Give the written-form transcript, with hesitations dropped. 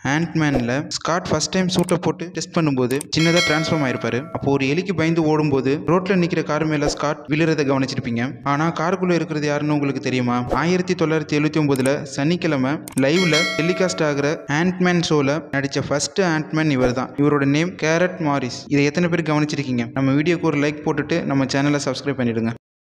ஆண்ட்மேன்ல Scott first time சூட்டை போட்டு test பண்ணும்போது சின்னதாக டிரான்ஸ்ஃபார்ம் ஆயிருப்பாரு. அப்போ ஒரு எலிக்கு பயந்து ஓடும்போது ரோட்ல நிக்கிற கார் மேல ஸ்காட் விழுறத கவனிச்சிருப்பீங்க. ஆனா காருக்குள்ள இருக்கிறது யாருன்னு உங்களுக்கு தெரியுமா? 1979ல சனிக்கிழமை லைவ்ல டெலிகாஸ்ட் ஆகிற ஆண்ட்மேன் ஷோல நடிச்ச ஃபர்ஸ்ட் ஆண்ட்மேன் இவர் தான். இவரோட நேம் கேரட் மாரிஸ். இதை எத்தனை பேர் கவனிச்சிருக்கீங்க? நம்ம வீடியோக்கு ஒரு லைக் போட்டுட்டு நம்ம சேனலை சப்ஸ்கிரைப் பண்ணிடுங்க.